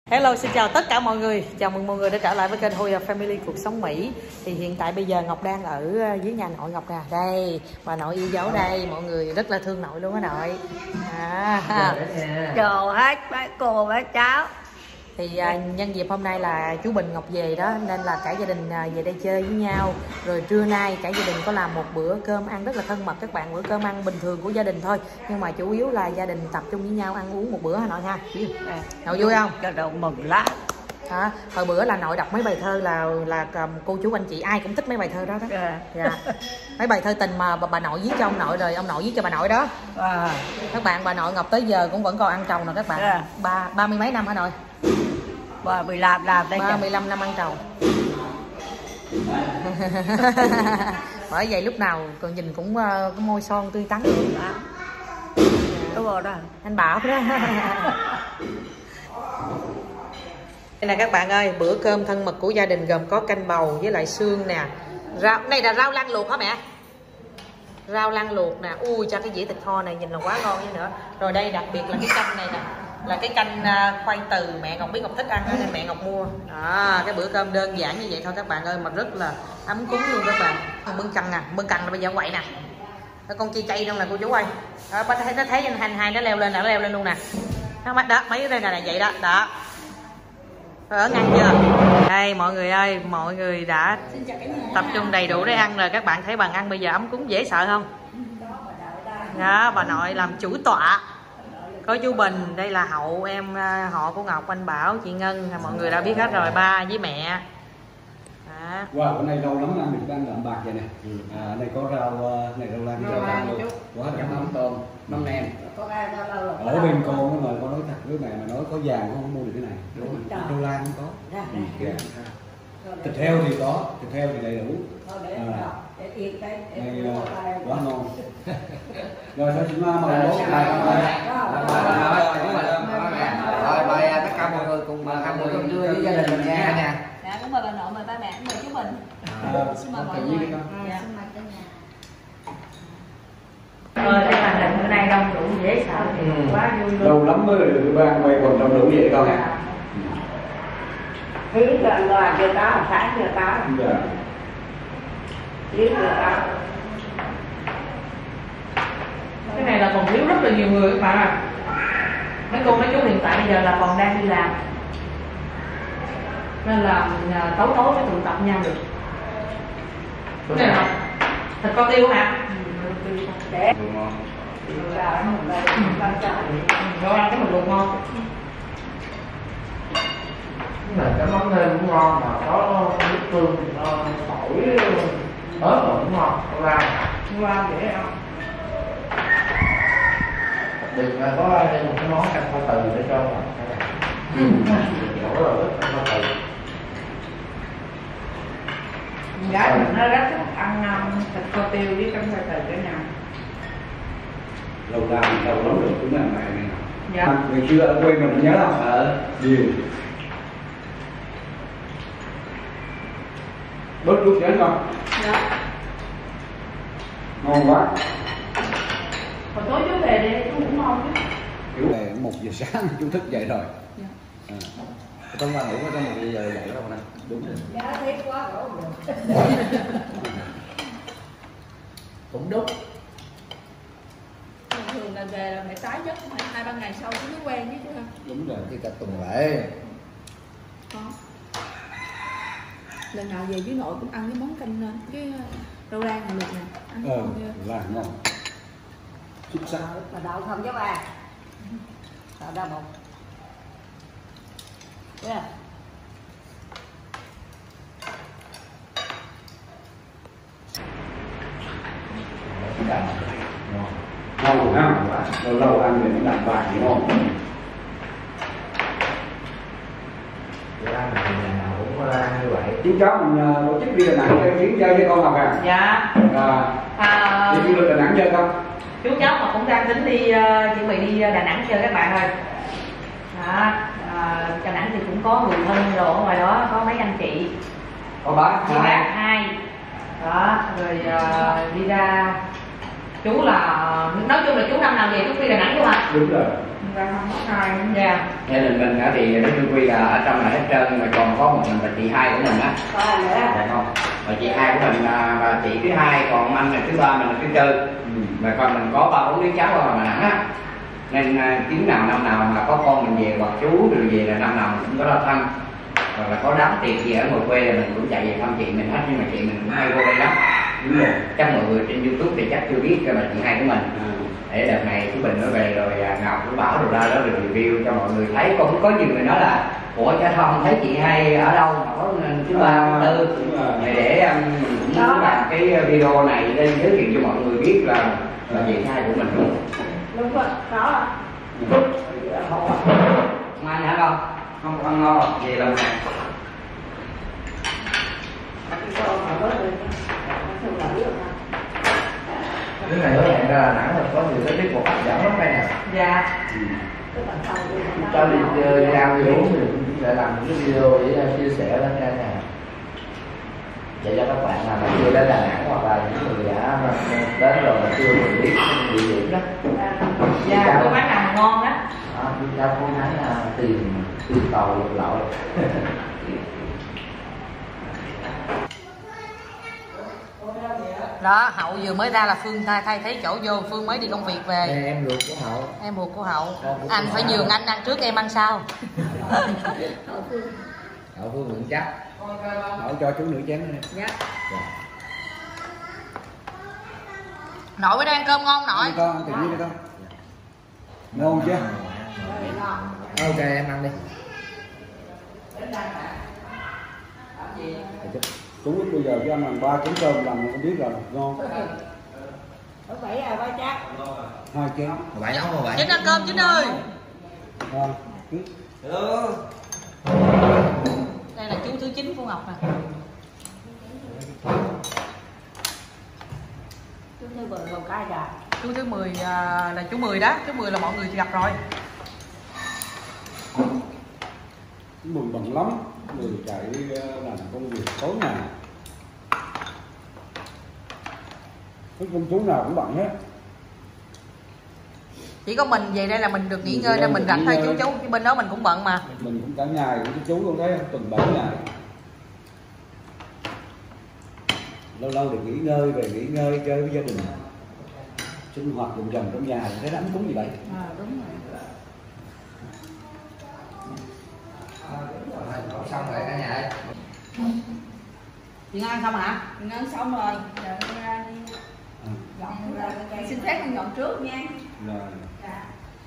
Hello, xin chào tất cả mọi người. Chào mừng mọi người đã trở lại với kênh Hoya Family Cuộc Sống Mỹ. Thì hiện tại bây giờ Ngọc đang ở dưới nhà nội Ngọc nè. Đây, bà nội yêu dấu đây. Mọi người rất là thương nội luôn á nội. Chào hết bác cô bác cháu. Thì nhân dịp hôm nay là chú Bình Ngọc về đó, nên là cả gia đình về đây chơi với nhau. Rồi trưa nay cả gia đình có làm một bữa cơm ăn rất là thân mật các bạn. Bữa cơm ăn bình thường của gia đình thôi, nhưng mà chủ yếu là gia đình tập trung với nhau ăn uống một bữa hả nội ha. Nội vui không? Cho đầu mừng lắm. Hồi bữa là nội đọc mấy bài thơ là cô chú anh chị ai cũng thích mấy bài thơ đó đó. Dạ. Mấy bài thơ tình mà bà nội viết cho ông nội rồi ông nội viết cho bà nội đó. Các bạn, bà nội Ngọc tới giờ cũng vẫn còn ăn trầu nè các bạn. Ba mươi mấy năm hả nội? 35 năm đây. 35 năm ăn trầu. Bởi vậy lúc nào còn nhìn cũng có môi son tươi tắn. Đúng rồi đó. Anh Bảo đó. Đây nè các bạn ơi, bữa cơm thân mật của gia đình gồm có canh bầu với lại xương nè. Rau, này là rau lăng luộc hả mẹ? Rau lăng luộc nè. Ui cho cái dĩa thịt kho này nhìn là quá ngon như nữa. Rồi đây đặc biệt là cái canh này nè, là cái canh khoai từ mẹ Ngọc biết Ngọc thích ăn nên mẹ Ngọc mua. Cái bữa cơm đơn giản như vậy thôi các bạn ơi, mà rất là ấm cúng luôn các bạn. Bưng canh nè, bưng canh là bây giờ quậy nè. Con chi chay đâu nè cô chú ơi. Nó thấy hành hai nó leo lên nè, nó leo lên luôn nè. Nó mắt đó, mấy cái đây là vậy đó, đó. Ở ngăn chưa? Đây mọi người ơi, mọi người đã tập trung đầy đủ để ăn rồi. Các bạn thấy bàn ăn bây giờ ấm cúng dễ sợ không? Đó, bà nội làm chủ tọa. Có chú Bình, đây là hậu em họ của Ngọc, anh Bảo, chị Ngân, mọi người đã biết hết rồi, ba với mẹ. Wow, bữa nay lâu lắm ăn được ăn đạm bạc vậy nè. Này có rau, này rau lan, rau lan luôn. Quá đẹp, mắm tôm, mắm nem. Ở bên con mà con nói thật với mẹ mà nói có vàng không mua được cái này. Rau lan không có. Thịt heo thì có, thịt heo thì đầy đủ. Này quá ngon. Rồi thôi chúng ta mời bố rồi mời tất cả mọi người cùng ăn bữa cơm trưa với gia đình mình nha. Dạ, cũng mời bà nội, mời ba mẹ, mời chú Bình. Xin mời mọi người. Dạ. Cái màn hình bữa nay đông đủ dễ sợ thì quá vui luôn. lâu lắm mới được ba quay còn đông đủ vậy không? Thứ là chưa có, sáng chưa có. Chưa có. Cái này là còn thiếu rất là nhiều người các bạn ạ. Mấy cô mấy chú hiện tại bây giờ là còn đang đi làm, nên là tối mới tụ tập nhau được. Cái này là thịt kho tiêu hả? Để Đồ ăn cái mình luộc ngon. Cái này cái món nêm cũng ngon mà có nước tương thì nó phổi ớt rồi cũng ngon. Qua dễ không? Đừng có thêm một cái món canh khoai từ để cho chỗ rồi canh khoai từ. gái mình nó rất thích ăn thịt kho tiêu với canh khoai từ cả nhà. Lâu lắm rồi cũng làm này này. Dạ. Ngày xưa ở quê mình nhớ không? Nhiều. Bớt chút chén không? Dạ. Ngon quá. Hồi tối chú về đi, chú cũng ngon chứ. Kiểu về 1 giờ sáng chú thức dậy rồi. Dạ. Trong ba ngủ ở trong 1 giờ dậy đâu nè. Đúng rồi. Giá thấy quá rồi. Cũng đúng. Thường là về là phải tái giấc 2-3 ngày sau chứ mới quen chứ ha. Đúng rồi. Thì cả tuần lễ. Có. Lần nào về với nội cũng ăn cái món canh cái rau rang này luộc nè, ăn ngon ghê. Là ngon. Xuất sắc. Mà đậu không chứ ba. Đậu đâu một. Yeah. Ngon ha. Lâu ăn thì nó đạm bạc thì ngon. Bữa ăn thì nhà nào cũng có ăn như vậy. Chú cháu mình tổ chức đi Đà Nẵng chơi chuyến chơi với con Ngọc à? Dạ. Đi du lịch Đà Nẵng chơi không? Chú cháu mà cũng đang tính đi chuẩn bị đi Đà Nẵng chơi các bạn ơi. Đà Nẵng thì cũng có người thân đồ ở ngoài đó, có mấy anh chị, Có bác hai đó, rồi đi ra Chú là nói chung là chú năm nào về chú Quy Đà Nẵng chú hả? Đúng rồi. Ra không có ai. Dạ. Gia đình mình á thì nói chung Quy là ở trong là hết trơn, nhưng mà còn có một mình và chị hai của mình á. Có ai nữa? Dạ không. Và chị hai của mình là chị thứ hai, còn anh là thứ ba, mình là thứ tư. Và còn mình có 3-4 đứa cháu ở Đà Nẵng á. Nên tiếng nào năm nào mà có con mình về hoặc chú rồi về là năm nào mình cũng có ra thăm. Hoặc là có đám tiệc gì ở ngoài quê là mình cũng chạy về thăm chị mình hết, nhưng mà chị mình cũng hay vô đây lắm. Đúng rồi. Chắc mọi người trên YouTube thì chắc chưa biết là chị hai của mình. Để đợt này chú Bình nó về rồi Ngọc cũng bảo rồi ra đó rồi review cho mọi người thấy. Cũng có nhiều người nói là ủa cha không thấy chị hai ở đâu mà có thứ ba thứ tư này, để mình cũng muốn làm cái video này lên giới thiệu cho mọi người biết là chị hai của mình luôn. Đúng rồi, có. Mai hả con? Không ăn ngon về lần này. Cái này nó hẹn ra Đà Nẵng là có nhiều cái tiết mục hấp dẫn lắm đây nè. Dạ. Cho đi ra đi uống thì cũng sẽ làm những cái video để chia sẻ lên đây nè, để cho các bạn mà chưa đến Đà Nẵng hoặc là những người đã đến rồi mà chưa được biết địa điểm đó. Dạ, cô bán hàng ngon đó. Chúng ta cố gắng tìm tòi lục lọi. Đó, Hậu vừa mới ra là Phương thay thấy chỗ vô, Phương mới đi công việc về. Đây, em ruột của Hậu. Em ruột của Hậu. Anh phải nhường anh ăn trước, em ăn sau. Hậu Phương vững chắc. Hậu cho chú nửa chén nữa. Dạ. Nội bữa nay ăn cơm ngon nội. Đi con, ăn tự nhiên đi con. Ngon chưa? Ok em ăn đi. Chú lúc bây giờ cho anh ăn 3 chén cơm làm không biết là ngon. Ở 7 à, 3 chắc. 2 chén. Bạn nấu mà bạn. Chính ăn cơm Chính ơi. Ngon. Đây là chú thứ 9 của Ngọc nè. Chú thứ 10 còn cái rồi. Chú thứ 10 là chú 10 đó, chú 10 là mọi người gặp rồi. Mừng bận lắm, người chạy làm công việc tối ngày. Cái công chú nào cũng bận hết. Chỉ có mình về đây là mình được nghỉ ngơi nên mình rảnh thôi chú, bên đó mình cũng bận mà. Mình cũng cả ngày với chú luôn đấy, tuần 7 ngày. Lâu lâu được nghỉ ngơi, về nghỉ ngơi chơi với gia đình. Sinh hoạt cùng chồng trong nhà, thấy ấm cúng gì vậy? Đúng rồi. Xong rồi cả nhà ơi. Chị ăn xong hả? Mình ăn xong rồi, giờ ra đi. Dọn ra cái cây. Xin phép mình dọn trước nha. Rồi. Dạ.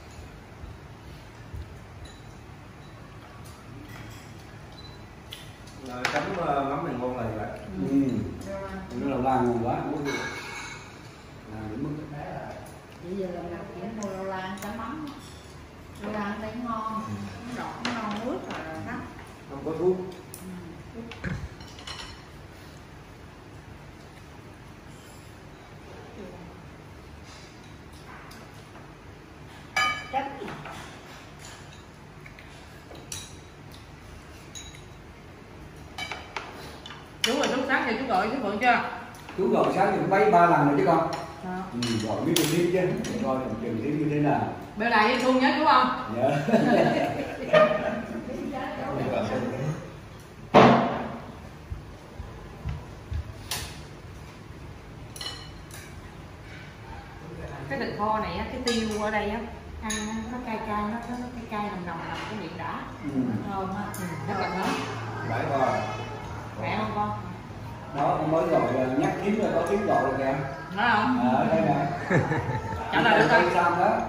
Rồi chấm mắm này ngon này vậy. Nó là lan ngon quá. Bây giờ làm chỉ mua rau lan chấm mắm. Rau lan thấy ngon, đọt ngon nước rồi đó. Không có thuốc. Chú rồi, chú sáng giờ chú gọi chú Phượng chưa? Chú gọi sáng thì mấy 3 lần rồi chứ con. À. Gọi biết được tiếp chứ, để coi trường tiếp như thế nào. Bữa này với Phương nhớ chú không? Dạ. Cái thịt kho này á, cái tiêu ở đây á, ăn nó cay cay, nó cay cay nồng nồng cái miệng đã. Thơm á, rất là ngon. Phải coi. Khỏe không con? Đó, con mới gọi nhắc kiếm rồi, có tiếng gọi rồi kìa. Nói không? Ở đây nè. Trả lời được Đây không? xong đó.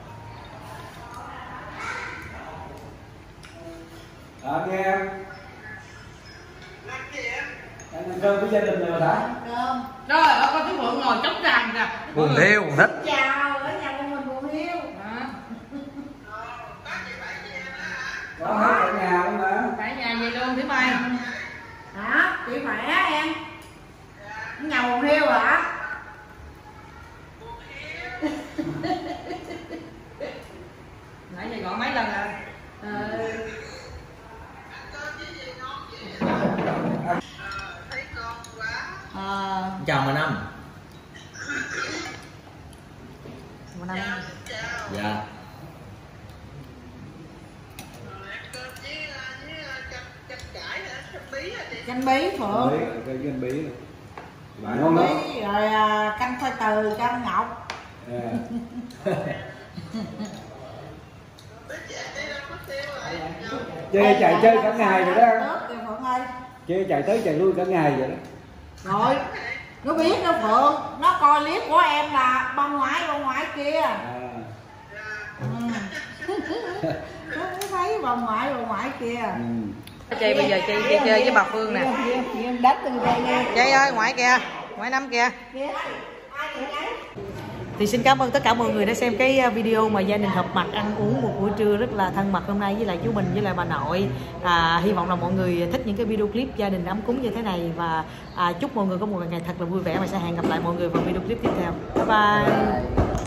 Nghe em. Anh ăn cơm với gia đình rồi hả? Cơm. Rồi, con chú Phượng ngồi chống ràng kìa. Buồn thiêu, buồn thích. Chào, ở nhà của mình buồn hiu. Có hết ở nhà luôn mà. Phải nhà về luôn thứ Mai. Hả? Chị khỏe em? Ở nhà buồn hiu hả? Nãy giờ gọi mấy lần rồi. Chào mà Năm. Canh bí Phượng. Cái canh bí này. Canh Ngon lắm. bí rồi canh khoai từ cho anh Ngọc. Chơi chạy chơi cả ngày rồi đó. Phượng ơi. Chơi chạy tới chạy lui cả ngày vậy đó. Rồi, nó biết đó Phượng, nó coi clip của em là bà ngoại kia. Nó thấy bà ngoại kia. Chơi bây giờ chơi với bà Phương nè. Đánh từ đây nha. Chơi ơi, ngoại kìa, ngoại Năm kìa. Thì xin cảm ơn tất cả mọi người đã xem cái video mà gia đình họp mặt ăn uống một buổi trưa rất là thân mật hôm nay với lại chú Bình với lại bà nội. Hy vọng là mọi người thích những cái video clip gia đình ấm cúng như thế này và chúc mọi người có một ngày thật là vui vẻ và sẽ hẹn gặp lại mọi người vào video clip tiếp theo. Bye bye.